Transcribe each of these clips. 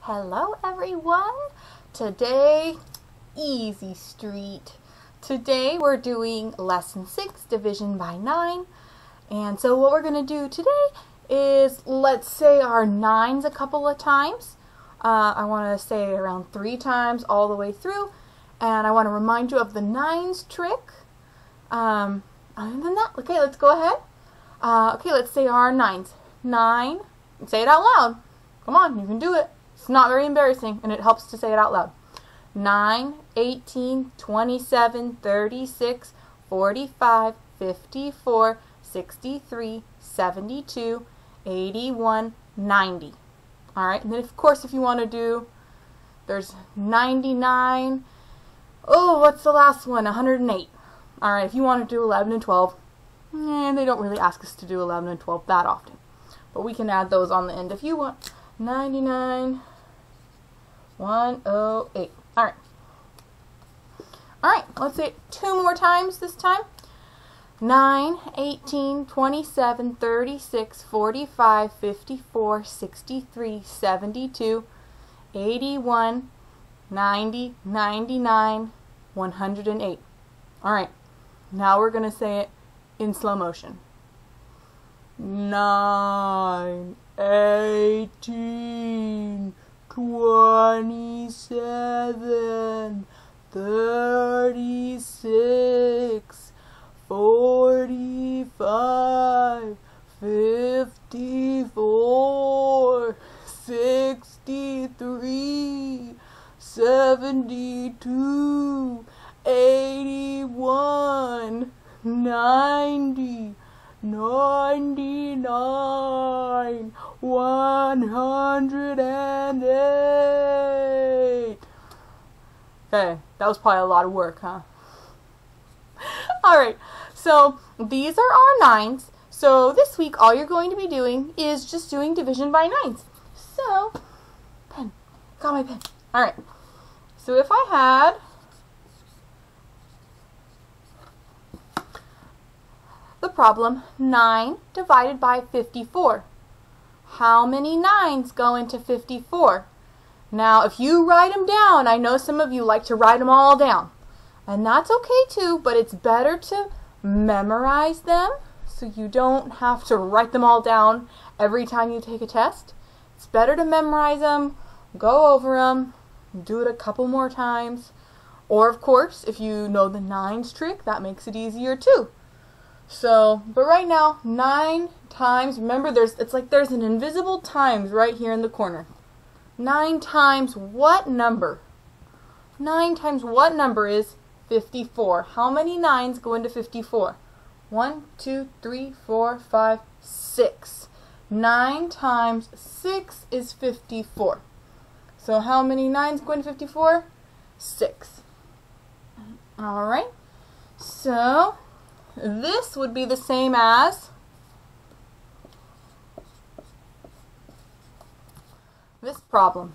Hello everyone. Today, easy street. Today we're doing lesson 6, division by 9. And so what we're going to do today is let's say our 9s a couple of times. I want to say around 3 times all the way through. And I want to remind you of the 9s trick. Other than that, okay, let's go ahead. Okay, let's say our 9s. 9, and say it out loud. Come on, you can do it. It's not very embarrassing, and it helps to say it out loud. 9, 18, 27, 36, 45, 54, 63, 72, 81, 90. Alright, and then of course if you want to do, there's 99. Oh, what's the last one? 108. Alright, if you want to do 11 and 12, they don't really ask us to do 11 and 12 that often. But we can add those on the end if you want. 99, 108. Alright. Alright, let's say it 2 more times this time. 9, 18, 27, 36, 45, 54, 63, 72, 81, 90, 99, 108. Alright, now we're going to say it in slow motion. 9, 18, 27, 36, 45, 54, 63, 72, 81, 90, 99, 108. Okay, that was probably a lot of work, huh? Alright, so these are our 9s. So this week all you're going to be doing is just doing division by 9s. So, pen. Got my pen. Alright, so if I had the problem 9 divided by 54. How many 9s go into 54? Now, if you write them down, I know some of you like to write them all down. And that's okay too, but it's better to memorize them so you don't have to write them all down every time you take a test. It's better to memorize them, go over them, do it a couple more times. Or, of course, if you know the 9s trick, that makes it easier too. So, but right now, 9 times, remember it's like there's an invisible times right here in the corner. 9 times what number? 9 times what number is 54? How many 9s go into 54? 1, 2, 3, 4, 5, 6. 9 times 6 is 54. So how many 9s go into 54? 6. Alright, so this would be the same as this problem.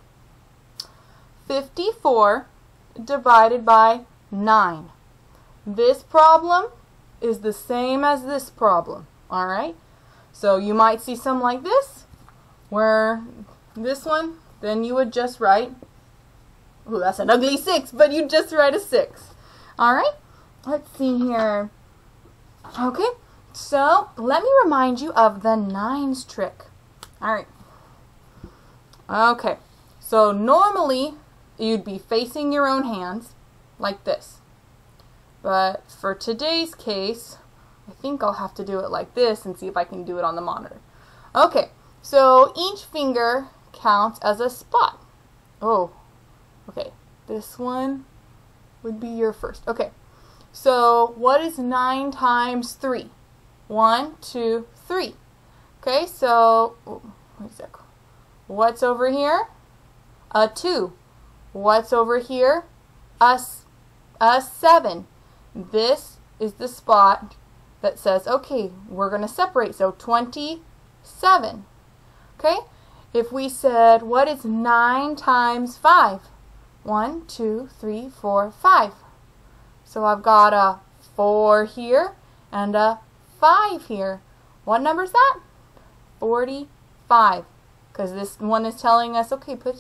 54 divided by 9. This problem is the same as this problem. Alright? So you might see some like this, where this one, then you would just write, ooh, that's an ugly 6, but you just write a 6. Alright? Let's see here. Okay, so let me remind you of the 9s trick. Alright. Okay, so normally you'd be facing your own hands like this. But for today's case, I think I'll have to do it like this and see if I can do it on the monitor. Okay, so each finger counts as a spot. Oh, okay, this one would be your first. Okay. So, what is 9 times 3? 1, 2, 3. Okay, so, what's over here? A 2. What's over here? A 7. This is the spot that says, okay, we're going to separate. So, 27. Okay, if we said, what is 9 times 5? 1, 2, 3, 4, 5. So I've got a 4 here and a 5 here. What number is that? 45. Because this one is telling us, okay, put it down.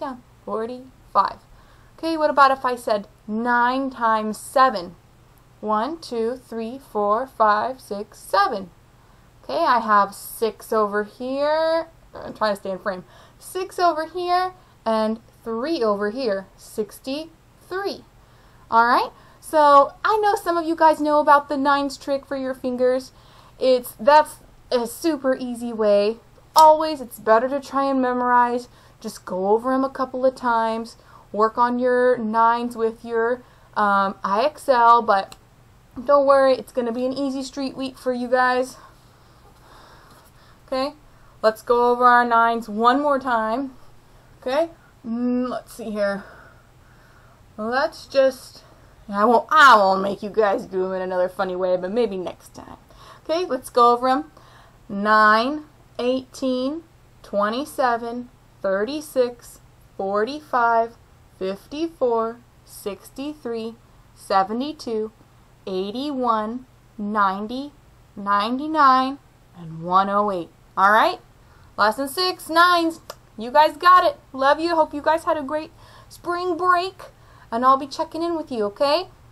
45. Okay, what about if I said 9 times 7? 1, 2, 3, 4, 5, 6, 7. Okay, I have 6 over here. I'm trying to stay in frame. 6 over here and 3 over here. 63. Alright, so I know some of you guys know about the nines trick for your fingers. That's a super easy way. Always, it's better to try and memorize. Just go over them a couple of times. Work on your nines with your IXL, but don't worry, it's going to be an easy street week for you guys. Okay, let's go over our nines one more time. Okay, let's see here. Let's just, I won't make you guys do them in another funny way, but maybe next time. Okay, let's go over them. 9, 18, 27, 36, 45, 54, 63, 72, 81, 90, 99, and 108. Alright? Lesson 6, nines. You guys got it. Love you. Hope you guys had a great spring break. And I'll be checking in with you, okay?